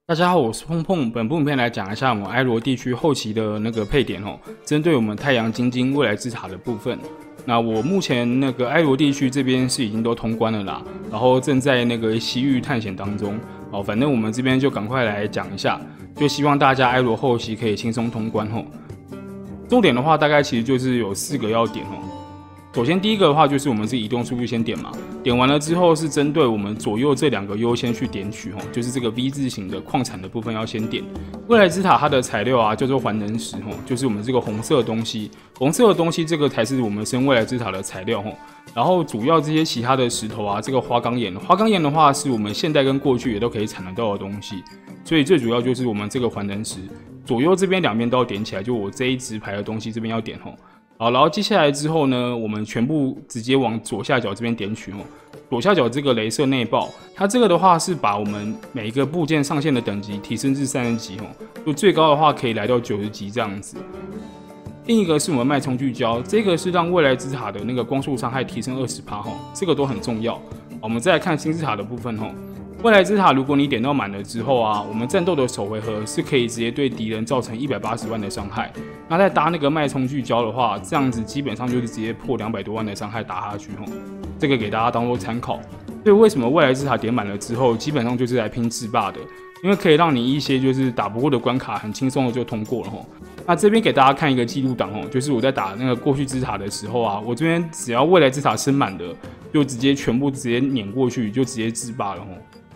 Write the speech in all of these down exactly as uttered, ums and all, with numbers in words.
大家好，我是碰碰。本部影片来讲一下我们埃罗地区后期的那个配点哦，针对我们太阳晶晶未来之塔的部分。那我目前那个埃罗地区这边是已经都通关了啦，然后正在那个西域探险当中。哦，反正我们这边就赶快来讲一下，就希望大家埃罗后期可以轻松通关哦。重点的话，大概其实就是有四个要点哦。首先，第一个的话就是我们这个移动速率先点嘛，点完了之后是针对我们左右这两个优先去点取哦，就是这个 V 字形的矿产的部分要先点。未来之塔它的材料啊叫做环能石哦，就是我们这个红色的东西，红色的东西这个才是我们升未来之塔的材料哦。然后主要这些其他的石头啊，这个花岗岩，花岗岩的话是我们现代跟过去也都可以产得到的东西，所以最主要就是我们这个环能石，左右这边两边都要点起来，就我这一直排的东西这边要点哦。好，然后接下来之后呢，我们全部直接往左下角这边点取哦。左下角这个雷射内爆，它这个的话是把我们每一个部件上限的等级提升至三十级哦，就最高的话可以来到九十级这样子。另一个是我们脉冲聚焦，这个是让未来之塔的那个光束伤害提升 百分之二十 哦，这个都很重要。我们再来看新之塔的部分哦。未来之塔，如果你点到满了之后啊，我们战斗的首回合是可以直接对敌人造成一百八十万的伤害。那再搭那个脉冲聚焦的话，这样子基本上就是直接破两百多万的伤害打下去吼。这个给大家当做参考。所以为什么未来之塔点满了之后，基本上就是来拼制霸的，因为可以让你一些就是打不过的关卡很轻松的就通过了吼。那这边给大家看一个记录档哦，就是我在打那个过去之塔的时候啊，我这边只要未来之塔升满的，就直接全部直接碾过去，就直接制霸了吼。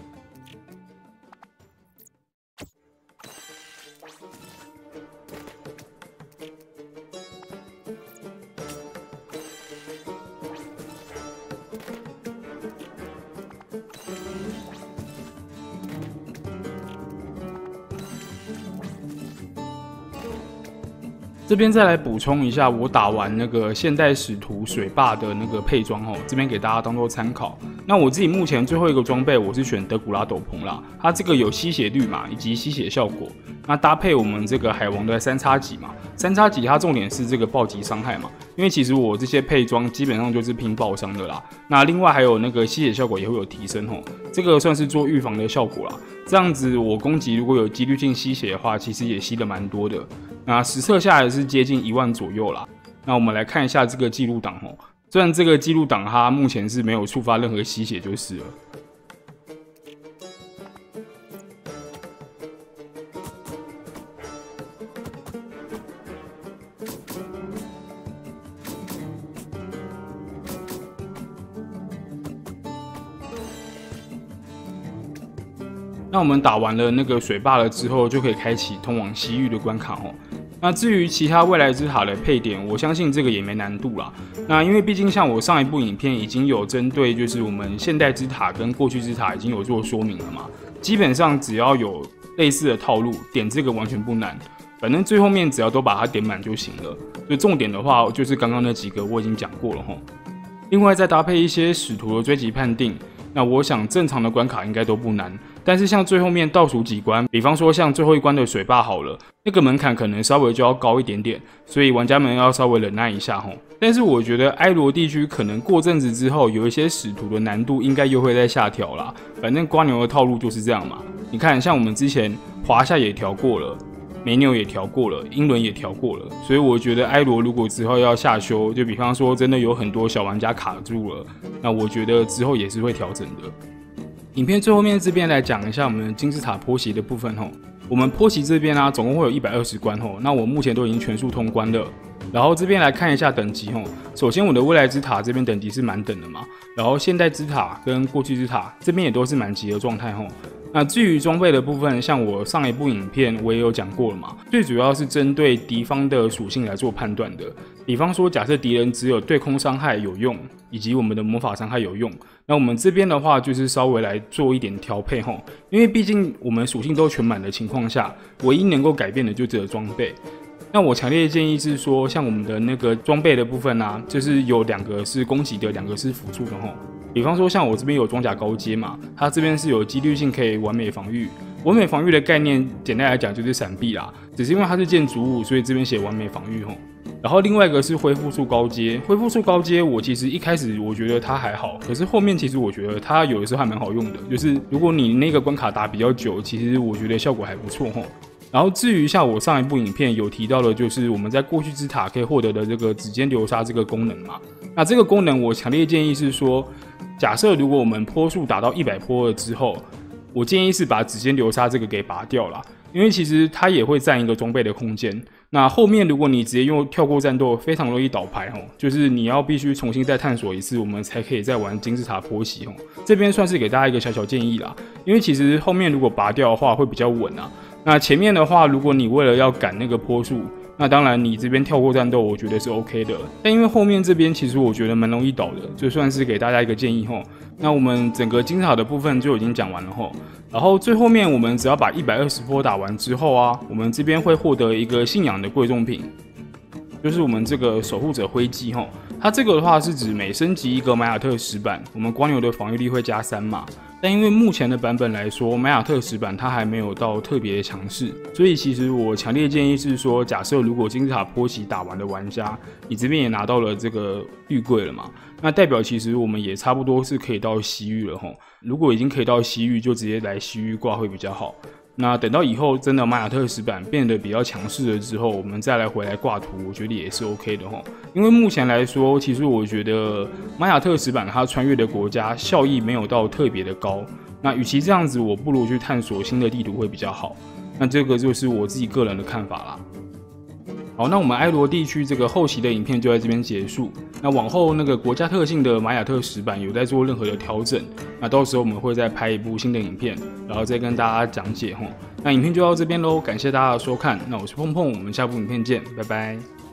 这边再来补充一下，我打完那个现代使徒水坝的那个配装哦，这边给大家当做参考。那我自己目前最后一个装备，我是选德古拉斗篷啦，它这个有吸血率嘛，以及吸血效果。那搭配我们这个海王的三叉戟嘛，三叉戟它重点是这个暴击伤害嘛，因为其实我这些配装基本上就是拼爆伤的啦。那另外还有那个吸血效果也会有提升哦，这个算是做预防的效果啦。这样子我攻击如果有几率性吸血的话，其实也吸的蛮多的。那实测下来是接近一万左右啦。那我们来看一下这个记录档哦，虽然这个记录档它目前是没有触发任何吸血就是了。那我们打完了那个水坝了之后，就可以开启通往西域的关卡哦。那至于其他未来之塔的配点，我相信这个也没难度啦。那因为毕竟像我上一部影片已经有针对就是我们现代之塔跟过去之塔已经有做说明了嘛，基本上只要有类似的套路，点这个完全不难。反正最后面只要都把它点满就行了。就重点的话，就是刚刚那几个我已经讲过了齁。另外再搭配一些使徒的追击判定，那我想正常的关卡应该都不难。但是像最后面倒数几关，比方说像最后一关的水坝好了，那个门槛可能稍微就要高一点点，所以玩家们要稍微忍耐一下齁。但是我觉得埃罗地区可能过阵子之后，有一些使徒的难度应该又会再下调啦。反正瓜牛的套路就是这样嘛。你看，像我们之前华夏也调过了，梅纽也调过了，英伦也调过了，所以我觉得埃罗如果之后要下修，就比方说真的有很多小玩家卡住了，那我觉得之后也是会调整的。影片最后面这边来讲一下我们金字塔坡袭的部分吼，我们坡袭这边啊，总共会有一百二十关吼，那我目前都已经全数通关了。然后这边来看一下等级吼，首先我的未来之塔这边等级是满等的嘛，然后现代之塔跟过去之塔这边也都是满级的状态吼。那至于装备的部分，像我上一部影片我也有讲过了嘛，最主要是针对敌方的属性来做判断的。比方说，假设敌人只有对空伤害有用，以及我们的魔法伤害有用，那我们这边的话就是稍微来做一点调配齁，因为毕竟我们属性都全满的情况下，唯一能够改变的就只有装备。那我强烈建议是说，像我们的那个装备的部分啊，就是有两个是攻击的，两个是辅助的齁。比方说，像我这边有装甲高阶嘛，它这边是有几率性可以完美防御。完美防御的概念，简单来讲就是闪避啦，只是因为它是建筑物，所以这边写完美防御齁。 然后另外一个是恢复术高阶，恢复术高阶我其实一开始我觉得它还好，可是后面其实我觉得它有的时候还蛮好用的，就是如果你那个关卡打比较久，其实我觉得效果还不错吼。然后至于像我上一部影片有提到的，就是我们在过去之塔可以获得的这个指尖流沙这个功能嘛，那这个功能我强烈建议是说，假设如果我们坡数打到一百坡了之后，我建议是把指尖流沙这个给拔掉啦，因为其实它也会占一个装备的空间。那后面如果你直接用跳过战斗，非常容易倒牌哦，就是你要必须重新再探索一次，我们才可以再玩金字塔坡席哦。这边算是给大家一个小小建议啦，因为其实后面如果拔掉的话会比较稳啊。那前面的话，如果你为了要赶那个坡数，那当然你这边跳过战斗，我觉得是 OK 的。但因为后面这边其实我觉得蛮容易倒的，就算是给大家一个建议吼。那我们整个金字塔的部分就已经讲完了吼，然后最后面我们只要把一百二十波打完之后啊，我们这边会获得一个信仰的贵重品，就是我们这个守护者徽记吼。它这个的话是指每升级一个玛雅特石板，我们光牛的防御力会加三嘛。但因为目前的版本来说，玛雅特石板它还没有到特别强势，所以其实我强烈建议是说，假设如果金字塔坡席打完的玩家，你这边也拿到了这个玉柜了嘛，那代表其实我们也差不多是可以到西域了吼。如果已经可以到西域，就直接来西域挂会比较好。那等到以后真的玛雅特石板变得比较强势了之后，我们再来回来挂图，我觉得也是 OK 的吼。因为目前来说，其实我觉得玛雅特石板它穿越的国家效益没有到特别的高。那与其这样子，我不如去探索新的地图会比较好。那这个就是我自己个人的看法啦。好，那我们埃罗地区这个后期的影片就在这边结束。那往后那个国家特性的玛雅特石板有在做任何的调整，那到时候我们会再拍一部新的影片，然后再跟大家讲解吼。那影片就到这边喽，感谢大家的收看。那我是碰碰，我们下部影片见，拜拜。